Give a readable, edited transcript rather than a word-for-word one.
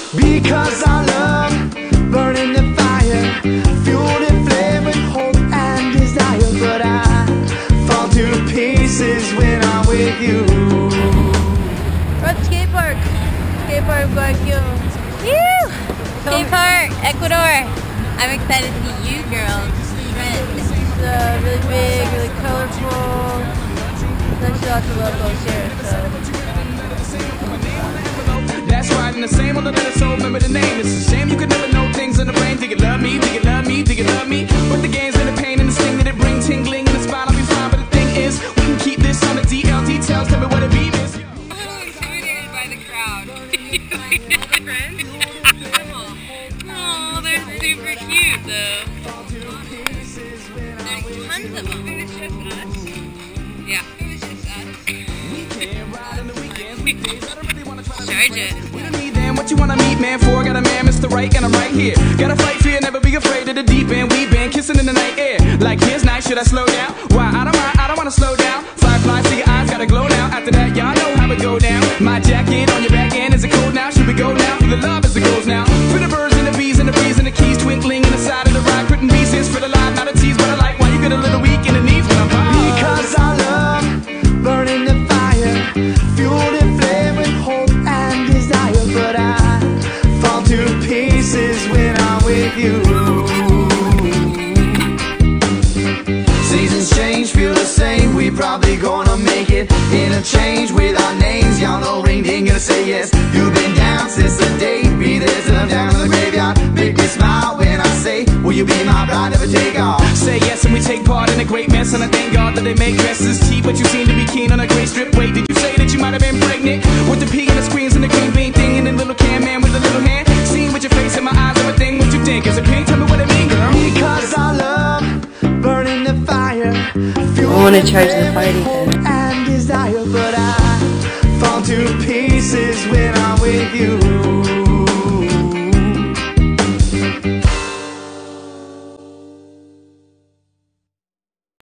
Because our love burning the fire, fueled and flame with hope and desire. But I fall to pieces when I'm with you. We're at the skate park. Skate park Guayaquil. Woo! Skate park, Ecuador. I'm excited to meet you girls. Friends. It's really big, really colorful. There's lots of locals here, so. That's right, and the same on the letter, so remember the name. It's a shame you could never know things in the brain. Do you love me? Do you love me? Do you love me? But the games and the pain and the sting that it brings, tingling in the spine, I'll be fine. But the thing is, we can keep this on the DL details. Tell me what it be, miss. I'm a little intimidated by the crowd. Friends? Oh, they're super cute though. There's tons of them. It was just us? Yeah, it was just us. Charge it. What you wanna meet, man, for? Got a man, Mr. Right, and I'm right here. Gotta fight fear, never be afraid of the deep end. We've been kissing in the night air. Like here's night, should I slow down? Why, I don't mind, I don't wanna slow down. Firefly, see your eyes, gotta glow now. After that, y'all know how it go down. My jacket on your back end, is it cold now? Should we go now? For the love as it goes now. For the birds and the bees and the breeze and the keys twinkling in the side of the ride. Couldn't be since for the life, not a tease, but I like why you get a little weak in the knees when I'm fine. Because our love burning the fire, fueled and flame with hope and desire. But I fall to pieces when I'm with you. Seasons change, feel the same. We probably gonna make it. Interchange with our names. Y'all know ring ding gonna say yes. You've been down since the day. Be there till I'm down in the graveyard. Make me smile when I say, will you be my bride? Never take off. Say yes and we take part in a great mess. And I thank God that they make dresses cheap. But you seem to be keen on a great strip. Wait, did you say that you might have been pregnant? With the pea and the screens and the green bean thing. And the little can man with the little hand. Seeing with your face in my eyes, everything. What you think? Is it pink? Tell me what it mean, girl. Because our love burning the fire, I want to charge the party then. and desire. But I fall to pieces when I'm with you.